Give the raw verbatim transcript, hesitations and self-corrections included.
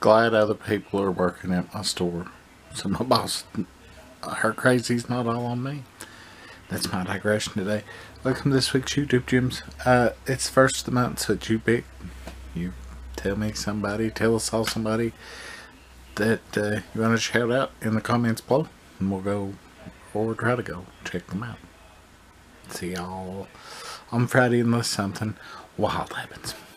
glad other people are working at my store. So my boss, her crazy's not all on me. That's my digression today. Welcome to this week's YouTube Gems. Uh, it's first of the month, so you pick. You tell me somebody, tell us all somebody that uh, you want to shout out in the comments below, and we'll go, or try to go, check them out. See y'all on Friday unless something wild happens.